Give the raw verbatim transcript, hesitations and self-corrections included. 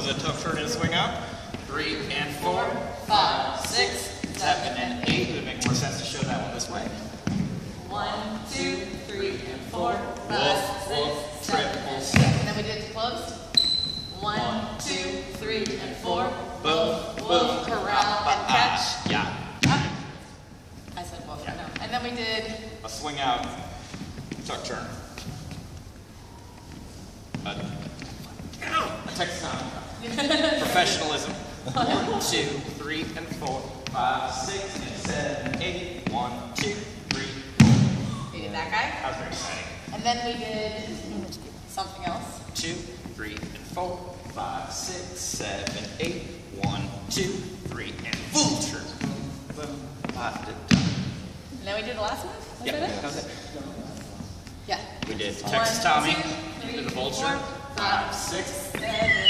was a tough turn and swing out. Three and four, five, six, seven and eight. It would make more sense to show that one this way. One, two, three, and four, Wolf, five, wolf, six, seven, triple and step. eight. And then we did it closed. One, two, three, and four. Wolf, Wolf, wolf, corral, and catch. Yeah. Ah. I said wolf, Yeah. no. And then we did A swing out, tuck turn. A, a Texas professionalism. One, two, three, and four, five, six, and seven, eight. One, two, three. we did that guy. That was very exciting. And then we did something else. Two, three, and four, five, six, seven, eight. One, two, three, and full turn. Boom, ba, da, da. And then we did the last one. Was Yeah, that it? that was it. Yeah. We did One, Texas Tommy, two, we three, did the vulture, four, five, six, seven,